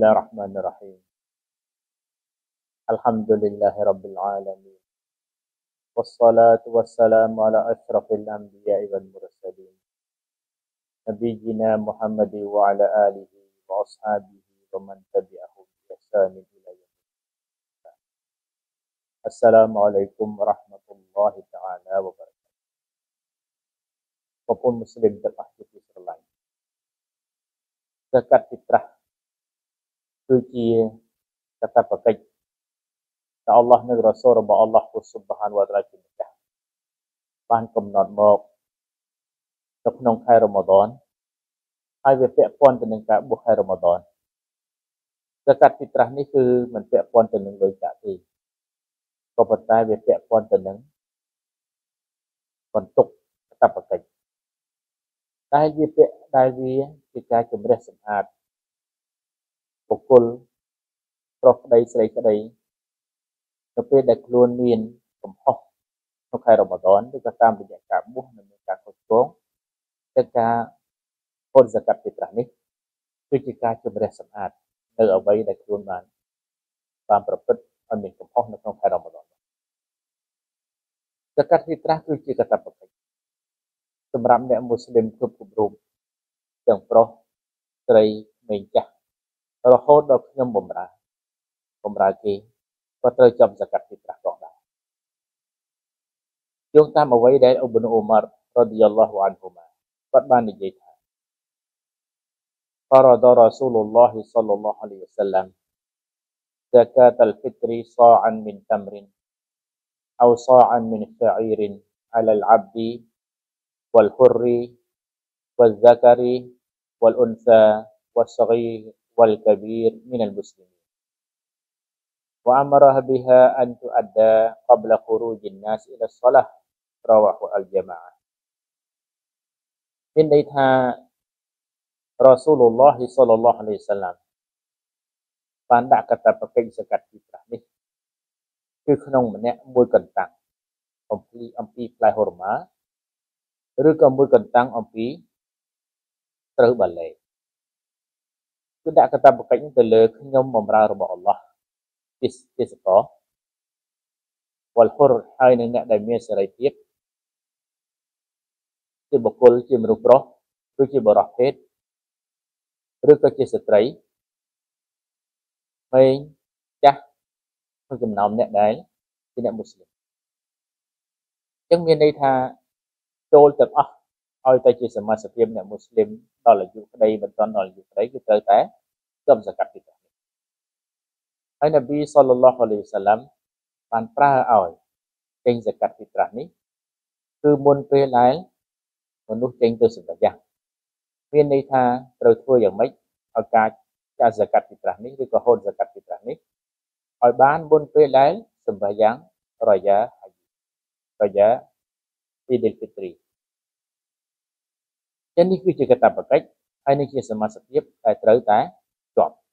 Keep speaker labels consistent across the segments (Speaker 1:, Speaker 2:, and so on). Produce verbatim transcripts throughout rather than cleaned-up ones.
Speaker 1: الله الرحمن الرحيم الحمد لله رب العالمين والصلاة والسلام على أشرف الأنبياء والمرسلين نبينا محمد وعلى آله وأصحابه ومن تبعهم بإحسان إلى يوم الدين السلام عليكم ورحمة الله تعالى وبركاته បងប្អូនមុស្លីមទាំងអស់ជាទីស្រឡាញ់សកាត់ពីត្រាស់គឺជាកតបកិច្ចដែលអល់ឡោះនិងរ៉ាស៊ូលរបស់អល់ឡោះស៊ុបហានវតាអាឡាជាម្ចាស់បានកំណត់មកនៅក្នុងខែរ៉ាម៉ាឌនហើយវាពាក់ព័ន្ធទៅនឹងការបួសខែរ៉ាម៉ាឌនសកាត់ពីត្រាស់នេះគឺមិនពាក់ព័ន្ធទៅនឹងលុយកាក់ទេក៏ប៉ុន្តែវាពាក់ព័ន្ធទៅនឹងបន្ទុកកតបកិច្ចដែលវាពាក់ដែលវាជាការជំរះសម្អាតបុគ្គលប្រុសក្តីស្រីក្តីនៅពេលដែលខ្លួនមានកំហុសក្នុងខែរ៉ាម៉ាឌនឬក៏តាមរយៈការបួសនិងការខុសឆ្គងទៅការហូតសកាត់ពីត្រាស់នេះគឺជាការជំរះសម្អាតនៅអ្វីដែលខ្លួនបានបានប្រព្រឹត្តឲ្យមានកំហុសនៅក្នុងខែរ៉ាម៉ាឌនសកាត់ពីត្រាស់គឺជាកាតព្វកិច្ចសម្រាប់អ្នកមូស្លីមគ្រប់គ្រប់រូបទាំងប្រុសស្រីក្មេងចាស់រហូតដល់ខ្ញុំបំរើបំរើគេក៏ត្រូវចំសកាត់ពីត្រាស់ផងដែរយោងតាមអ្វីដែលអ៊ុប៊ុនអ៊ូម៉ាររ៉ាឌីយ៉ាឡោះអានហ៊ូម៉ាគាត់បាននិយាយថា فرض رسول الله صلى الله عليه وسلم زكاة الفطر صاعا من تمر أو صاعا من شعير على العبد والحر والذكر والأنثى والصغير والكبير من المسلمين وأمرها بها أن تؤدى قبل خروج الناس إلى الصلاة رواه الجماعة មានន័យថារ៉ាស៊ូលឡោះសល្លឡោះអាឡៃហ៊ីវសល្លាមបានដាក់កាតព្វកិច្ចសកាត់ពីត្រាស់នេះគឺក្នុងម្នាក់មួយកន្តាំងអំពីអំពីផ្លែហូរម៉ាឬក៏មួយកន្តាំងអំពីស្រូវបាឡេគឺដាក់កាតព្វកិច្ចទៅលើខ្ញុំបម្រើរបស់អល់ឡោះទេសកលវលហុរហើយនឹងអ្នកដែលមានសេរីភាពជាបុគ្គលជាមនុស្សប្រុសឬជាបរិសុទ្ធភេទឬក៏ជាស្ត្រីក្មេងចាស់ក្នុងចំណោមអ្នកដែលជាអ្នកមូស្លីមអញ្ចឹងមានន័យថាចូលទាំងអស់ឲ្យតែជាសមាជិកភាពអ្នកមូស្លីមដល់អាយុក្តីមិនទាន់ដល់អាយុក្តីគឺត្រូវតែចំសកាត់ពីត្រាស់នេះហើយនប៊ីសល្លឡោះអាឡៃហ៊ីវសល្លាមបានប្រើឲ្យចេញសកាត់ពីត្រាស់នេះគឺមុនពេលដែលមនុស្សចេញទៅសម្រេចយ៉ាងមានន័យថាត្រូវធ្វើយ៉ាងម៉េចឲ្យការចាត់សកាត់ពីត្រាស់នេះឬក៏ហូតសកាត់ពីត្រាស់នេះឲ្យបានមុនពេលដែលសម្រេចយ៉ាងរយ៉ារយ៉ាអ៊ីដុលហ្វីទ្រីចឹងនេះគឺជាកាតព្វកិច្ចហើយនេះជាសមាសភាពដែលត្រូវតែជាប់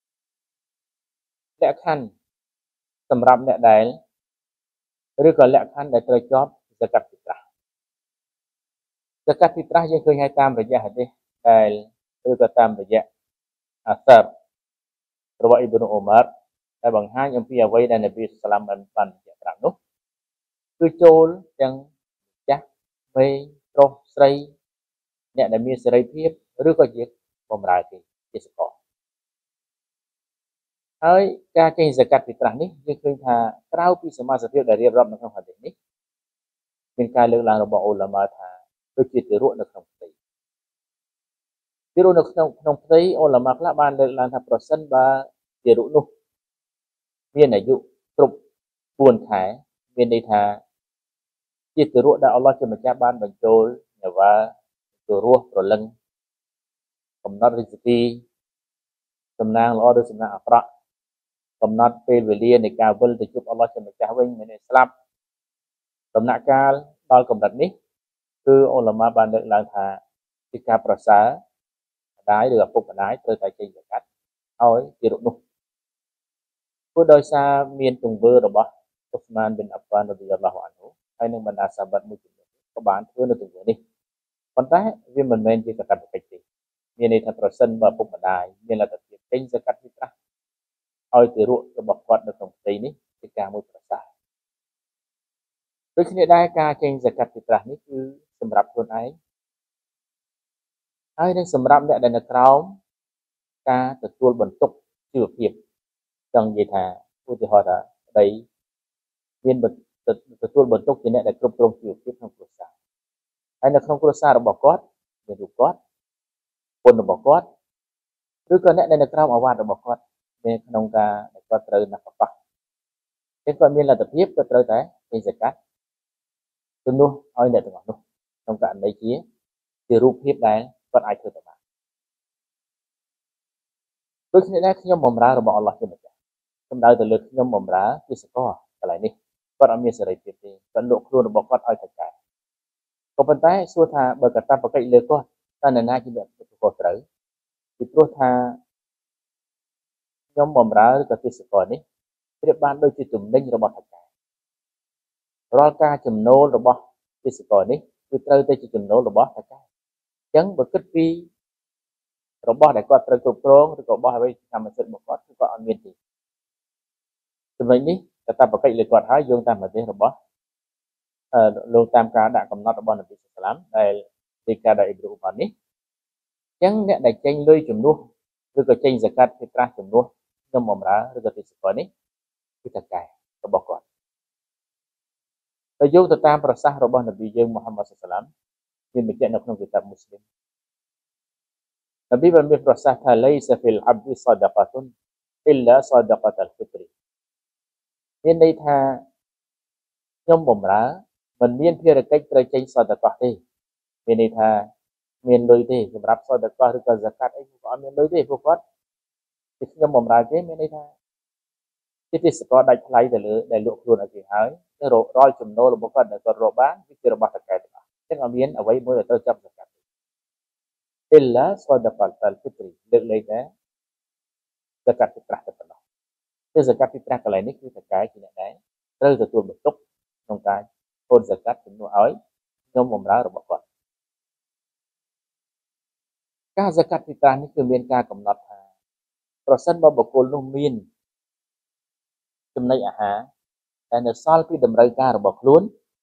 Speaker 1: លក្ខខណ្ឌសម្រាប់អ្នកដែលឬក៏លក្ខខណ្ឌដែលត្រូវជាប់សកាត់ពីត្រាស់សកាត់ពីត្រាស់យើងឃើញហើយតាមរយៈហាឌីសដែលឬក៏តាមរយៈអាសាបរបស់អ៊ីប៊ុនអ៊ូម៉ារដែលបង្ហាញអំពីអ្វីដែលនប៊ីសល្លាមបានបានបញ្ជាក់ប្រាប់នោះគឺចូលទាំងចាស់វ័យប្រុសស្រីអ្នកដែលមានសេរីភាពឬក៏ជាបម្រើគេជាសកលហើយការចេញសកាត់ពីត្រាស់នេះយើងឃើញថាក្រៅពីសមាសភាពដែលរៀបរាប់នៅក្នុងហាឌីសនេះមានការលើកឡើងរបស់អ៊ូឡាម៉ាថាដូចជាទារកនៅក្នុងផ្ទៃទារកនៅក្នុងក្នុងផ្ទៃអ៊ូឡាម៉ាខ្លះបានលើកឡើងថាប្រសិនបើទារកនោះមានអាយុគ្រប់បួនខែមានន័យថាជាទារកដែលអល់ឡោះជាម្ចាស់បានបញ្ចូលញ៉ាវ៉ាទៅរស់ប្រលឹងកំណត់រិទ្គីសំណាងល្អឬសំណាងអាក្រក់កំណត់ពេលវេលានៃការវិលទៅជួបអល់ឡោះជាម្ចាស់វិញមានន័យស្លាប់ដំណាក់កាលដល់កម្រិតនេះគឺអ៊ូឡាម៉ាបានលើកឡើងថាជាការប្រសើរម្ដាយឬឪពុកម្ដាយត្រូវតែចេញសកាត់ឲ្យទារកនោះព្រោះដោយសារមានទង្វើរបស់អ៊ុស្មានប៊ិនអាហ្វានរ៉ាឌីយ៉ាឡោះអានហ៊ូហើយនឹងបណ្ដាសាហាបមួយចំនួនក៏បានធ្វើនៅទង្វើនេះប៉ុន្តែវាមិនមែនជាកាតព្វកិច្ចទេមានន័យថាប្រសិនបើឪពុកម្ដាយមានលទ្ធភាពចេញសកាត់ពីប្រាស់ឲ្យទារករបស់គាត់នៅក្នុងផ្ទៃនេះជាការមួយប្រសើរដូចគ្នាដែរការចេញសកាត់ពីប្រាស់នេះគឺសម្រាប់ខ្លួនឯងហើយនឹងសម្រាប់អ្នកដែលនៅក្រោមការទទួលបន្ទុកជីវភាពចង់និយាយថាឧទាហរណ៍ថាប្តីមានទទួលបន្ទុកជាអ្នកដែលគ្រប់គ្រងជីវភាពក្នុងគ្រួសារហើយនៅក្នុងគ្រួសាររបស់គាត់មានរូបគាត់ពុនរបស់គាត់ឬក៏អ្នកដែលនៅក្រោមអាវ៉ាត់របស់គាត់មានក្នុងការដែលគាត់ត្រូវណាស់កប៉ះតែគាត់មានលទ្ធភាពគាត់ត្រូវតែចេញសកាត់ជំនួសឲ្យអ្នកទាំងអស់នោះក្នុងករណីជាជារូបភាពដែលគាត់អាចធ្វើទៅបានដូចគ្នាដែរខ្ញុំបម្រើរបស់អល់ឡោះជាម្ចាស់សំដៅទៅលើខ្ញុំបម្រើជាសកលកន្លែងនេះគាត់អត់មានសេរីភាពទេគាត់លក់ខ្លួនរបស់គាត់ឲ្យតែកែក៏ប៉ុន្តែសួរថាបើកតាបកិច្ចលើគាត់តើនរណាជាអ្នកទទួលត្រូវពីព្រោះថាខ្ញុំបម្រើឬក៏ទេសកលនេះប្រៀបបានដូចជាទំនិញរបស់ថៅកែរាល់ការចំណូលរបស់ទេសកលនេះគឺត្រូវទៅជាចំណូលរបស់ថៅកែអញ្ចឹងបើគិតពីរបស់ដែលគាត់ត្រូវគ្រប់គ្រងឬក៏របស់អ្វីជាកម្មសិទ្ធិរបស់គាត់គឺគាត់អត់មានទេចំណុចនេះកតាបកិច្ចលើគាត់ហើយយោងតាមប្រទេសរបស់អឺលោកតាមការដាក់កំណត់របស់នប៊ីសាឡាមដែលទីការដែលអ៊ីប្រូបាននេះអញ្ចឹងអ្នកដែលចេញលុយជំនួសឬក៏ចេញសកាត់ពីប្រាស់ជំនួសខ្ញុំបម្រើឬក៏ទេសកលនេះគឺតកែរបស់គាត់ទៅយោងទៅតាមប្រសាសន៍របស់នប៊ីយើងមូហាម៉ាត់សាឡាមមានបញ្ជាក់នៅក្នុងគីតាបមូស្លីមនប៊ីបានមានប្រសាសន៍ថា Laysa fil 'abdi sadaqatun illa sadaqat al-fitri មានន័យថាខ្ញុំបម្រើមិនមានភារកិច្ចត្រូវចេញសតកោះទេមានន័យថាមានលុយទេសម្រាប់សតកោះឬក៏ហ្សាកាត់អីក៏អត់មានលុយទេព្រោះគាត់គឺខ្ញុំបម្រើគេមានន័យថាជាទេសកលដាច់ថ្លៃទៅលើដែលលក់ខ្លួនឲ្យគេហើយទៅរករាល់ចំណូលរបស់គាត់ដែលគាត់រកបានគឺជារបស់តកែទាំងអស់អញ្ចឹងអត់មានអ្វីមួយដែលត្រូវចាប់ហ្សាកាត់ទេ illa sadaqat al-fitri លើកលែងតែហ្សាកាត់ពីប្រាក់តែប៉ុណ្ណោះគឺហ្សាកាត់ពីប្រាក់កន្លែងនេះគឺតកែជាអ្នកដែលត្រូវទទួលបន្ទុកក្នុងការអូនហ្សាកាត់ជំនួសឲ្យខ្ញុំបម្រើរបស់គាត់ការហ្សាកាត់ពីប្រាក់នេះគឺមានការកំណត់ថាប្រសិនបើបុគ្គលនោះមានចំណីអាហារដែលនៅសល់ពីតម្រូវការរបស់ខ្លួន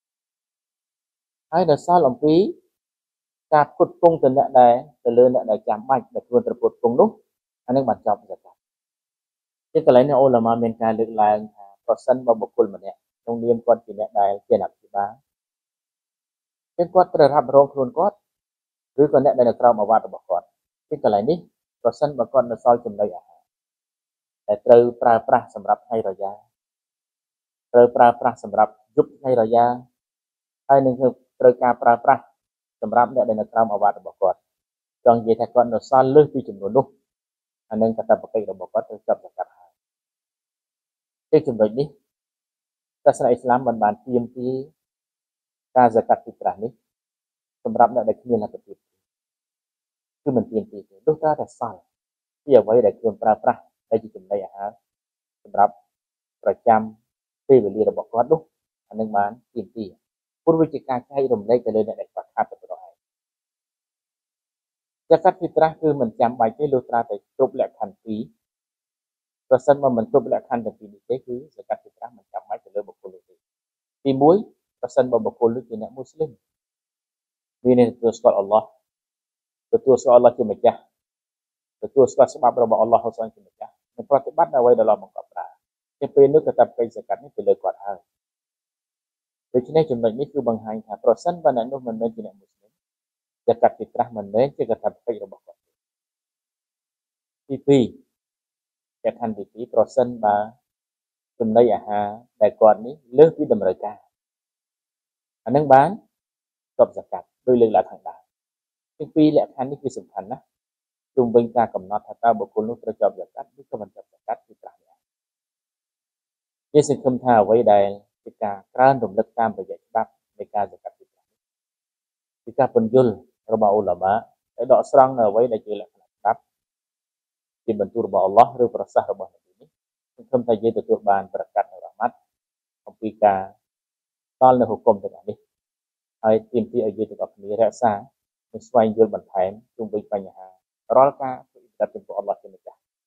Speaker 1: ហើយនៅសល់អំពីការផ្គត់ផ្គង់ទៅអ្នកដែលទៅលើអ្នកដែលចាំបាច់ដែលខ្លួនត្រូវផ្គត់ផ្គង់នោះអានឹងបានចប់ហ្សាកាត់ជាកន្លែងនេះអ៊ូឡាម៉ាមានការលើកឡើងថាប្រសិនបើបុគ្គលម្នាក់ក្នុងនាមគាត់ជាអ្នកដែលជាអ្នកអភិបាលគឺគាត់ត្រូវរ៉ាប់រងខ្លួនគាត់ឬក៏អ្នកដែលនៅក្រោមអាវ៉ាត់របស់គាត់ជាកន្លែងនេះប្រសិនបើគាត់នៅសល់ចំណីអាហារដែលត្រូវប្រើប្រាស់សម្រាប់ថ្ងៃរយ៉ាត្រូវប្រើប្រាស់សម្រាប់យប់ថ្ងៃរយ៉ាហើយនឹងត្រូវការប្រើប្រាស់សម្រាប់អ្នកដែលនៅក្រោមអាវ៉ាត់របស់គាត់ចង់និយាយថាគាត់នៅសល់លើសពីចំនួននោះអានឹងកាតព្វកិច្ចរបស់គាត់ត្រូវចាប់សកាត់ហើយជាចំណុចនេះសាសនាអ៊ីស្លាមបានបានទាមទារការហ្សាកាត់ពីប្រាក់នេះសម្រាប់អ្នកដែលគ្មានលទ្ធភាពគឺមិនទាមទារទេនោះតែសល់ពីអ្វីដែលខ្លួនប្រើប្រាស់ដែលជាចំណីអាហារសម្រាប់ប្រចាំពេលវេលារបស់គាត់នោះអានឹងបានទាមទារព្រោះវាជាការចែករំលែកទៅលើអ្នកដែលខ្វះខាតទៅដល់ឯងហ្សាកាត់ពីប្រាក់គឺមិនចាំបាច់ទេលុះត្រាតែគ្រប់លក្ខខណ្ឌពីរប្រសិនបើមិនគ្រប់លក្ខខណ្ឌទាំងពីរនេះទេគឺហ្សាកាត់ពីប្រាក់មិនចាំបាច់ទៅលើបុគ្គលនោះទេទីមួយប្រសិនបើបុគ្គលនោះជាអ្នកមូស្លីមមានទទួលស្គាល់អល់ឡោះទទួលស្គាល់អល់ឡោះជាម្ចាស់ទទួលស្គាល់ច្បាប់របស់អល់ឡោះហើយជាម្ចាស់និងប្រតិបត្តិអ្វីដែលអល់ឡោះបង្គាប់ប្រើតែពេលនោះកាតព្វកិច្ចហ្សាកាត់នេះទៅលើគាត់ហើយដូច្នេះចំណុចនេះគឺបង្ហាញថាប្រសិនបើអ្នកនោះមិនមែនជាអ្នកមូស្លីមហ្សាកាត់ពីប្រាក់មិនមែនជាកាតព្វកិច្ចរបស់គាត់ទីពីរលក្ខខណ្ឌទីពីរប្រសិនបើចំណីអាហារដែលគាត់នេះលើសពីតម្រូវការអានឹងបានចប់ហ្សាកាត់ដោយលើកឡើងខាងដើមទាំងពីរលក្ខខណ្ឌនេះគឺសំខាន់ណាស់ជុំវិញការកំណត់ថាតើបុគ្គលនោះត្រូវចប់ហ្សាកាត់ឬក៏មិនចប់ហ្សាកាត់ពីប្រាក់នេះនេះសង្ឃឹមថាអ្វីដែលជាការក្រើនរំលឹកតាមរយៈច្បាប់នៃការហ្សាកាត់ពីប្រាក់នេះគឺការពន្យល់របស់អ៊ូឡាម៉ាដែលដកស្រង់នៅអ្វីដែលជាលក្ខណៈច្បាប់ជាបន្ទូលរបស់អល់ឡោះឬប្រសាសន៍របស់នប៊ីនេះសង្ឃឹមថាយើងទទួលបានប្រកាសនៅរ៉ហ្មាត់អំពីការតល់នៅហុគមទាំងនេះហើយទាមទារឲ្យយើងទាំងអស់គ្នារក្សានិងស្វែងយល់បន្ថែមជុំវិញបញ្ហារាល់ការធ្វើអ៊ីបាដចំពោះអល់ឡោះជាម្ចាស់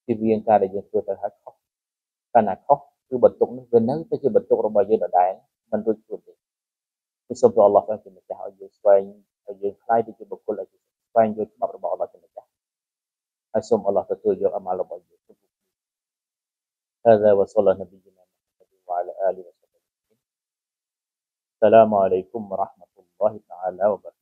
Speaker 1: ពីវាការដែលយើងធ្វើទៅហើយខុសកាលណាខុសគឺបន្ទុកនោះវានៅតែជាបន្ទុករបស់យើងដដែលមិនរួចខ្លួនទេគឺសូមព្រះអល់ឡោះបានជាម្ចាស់ឲ្យយើងស្វែងឲ្យយើងខ្លាយទៅជាបុគ្គលដែលស្វែងយល់ច្បាប់របស់អល់ឡោះជាម្ចាស់ហើយសូមអល់ឡោះទទួលយកអាម៉ាល់របស់យើង هذا وصلى نبينا محمد وعلى آله وصحبه السلام عليكم ورحمة الله تعالى وبركاته